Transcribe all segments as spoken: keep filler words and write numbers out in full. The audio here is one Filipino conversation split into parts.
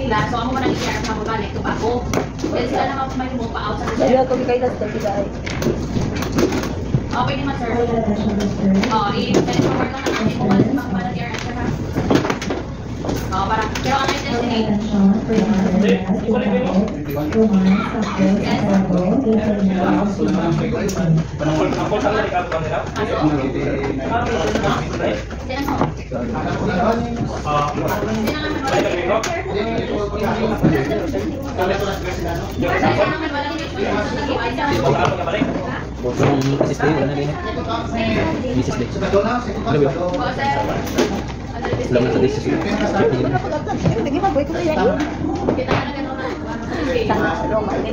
nila. So, ako mo nang i-share sa mga balik. Bago. Then sila naman may mo pa out sa Dali ako kay das tapi dai. Okay naman, sir. Oo, i-teleport lang natin mo wala sa mga balik i-share ha. Oo, para. Pero ang i-destinate. Kung misis day, wala na rin. Misis day. Ano ba? Lang sa misis day. Hindi ba boy ko kaya yun? Sana sa Roma din.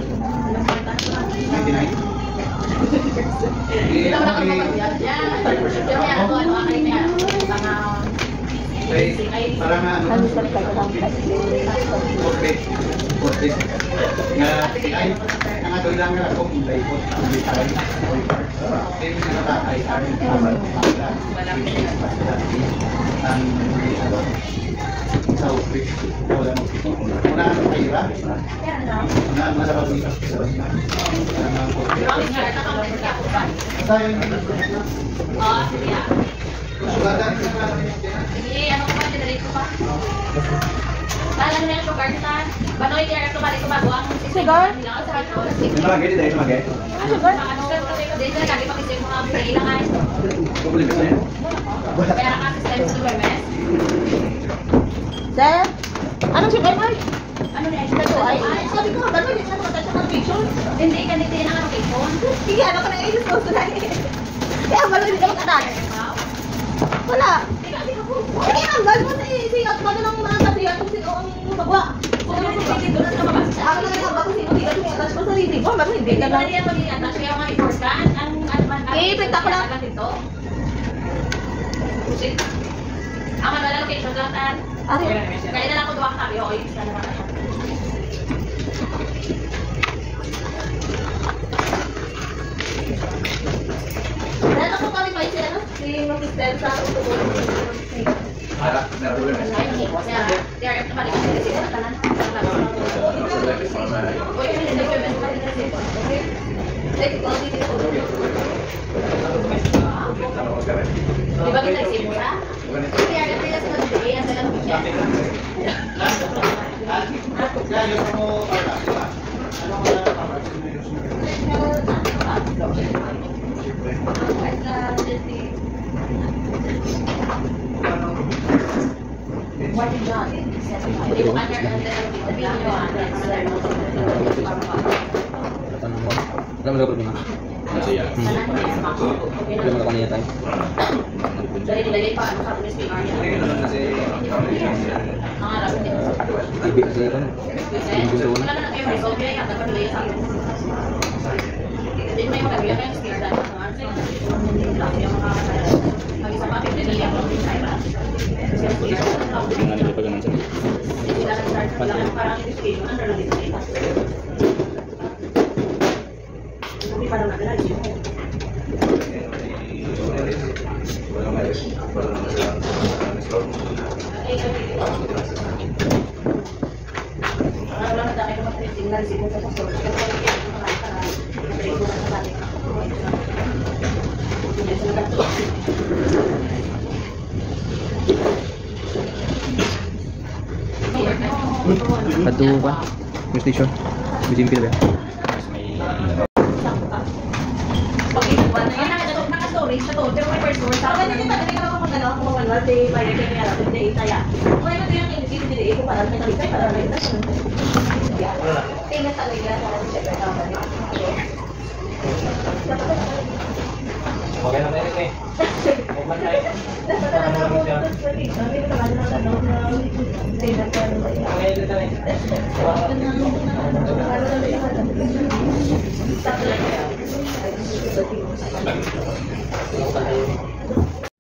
Para nga ano? Ano sa pagkakang Korte. Korte. Nga, ay, ang ato ilang nga ako, hindi po. Hindi tayo. Kaya yung natatay, ay, tama. Ang, ano, sa office, wala mo. Una ang kahira. Una ang masarap dito. Tayo yung Oo, sige. sugadan. Sige, ano ko ba? Dinalik ko pa. Kala nyo yung sugar sa Banoy, kaya ito balik ko bago ang Sugar? Ito lagi, dito lagi. Sugar? Ano ka ito? Dito na lagi pakisip mo mga kailangan. Kukulit ka na yan? Kaya nakasistay sa W M S. Sir? Anong sugar mo? Ano na extra to? Ay, Ay, sabi ko, gano'n din sa mga tayo sa picture. hindi, ganito yun ang location. Sige, ano ka na i-use ko na kaya malo hindi ka mag-anak. Wala. Sige, ang gano'n mo na i-sigat mo na ng mga kasiyan kung sino ang magawa. Kung ano yung dito na sa mabas. Ako na lang ako sino hindi ka tumiyatach mo sa sarili ko. Bakit hindi Hindi ka ba lang? niya mag-i-attach kaya mga i-forcan? Ang ano man? Eh, pinta ko lang. Dito. Ang ano na location lang tan. Ari. Kaya na lang ako duwak sabi. Okay, isa na lang. Dahil ako pa rin may siya, no? Si Mag-Istel sa utubol. Harap, narulan na siya. Kaya, D R F na balik kasi sila sa tanan. Uy, hindi na document pa rin kasi. Okay? Like, quality dito. Di ba kita simula? D R F nila sa mag-day, ang dalang siya. Kaya yung mo, ano mo What did John? Hindi ko under the video Alam mo dapat naman. Masaya. Alam mo na kanina tayo. Dahil nilagay pa, ano sa Miss P R niya? Ang harap niya. Ibi kasi ito. Wala na kayo resolve niya, yung dapat nilagay sa akin. Hindi may magagawin kayo, Miss P R dahil ang ano sa'yo. Yung mga mag-isa pa, pinilihan ko yung sa'yo. Hindi nga nila pa ganun sa'yo. Hindi sila nag-start, wala kang parang education, under na dito. Hindi pa naman nila, Patu pa. Yung station. Musim pila ba? Naka-storage na to, pero may first source. Ako ganyan kita, ganyan ako mag-ano, ako mag-manual, di bayar kayo kaya natin, di itaya. Kung ano ito yung kinitili ko, parang may talitay, parang may ito. Tingnan sa nila, parang siya, pero ako Okay na tayo eh. Huwag tayo. Okay na tayo.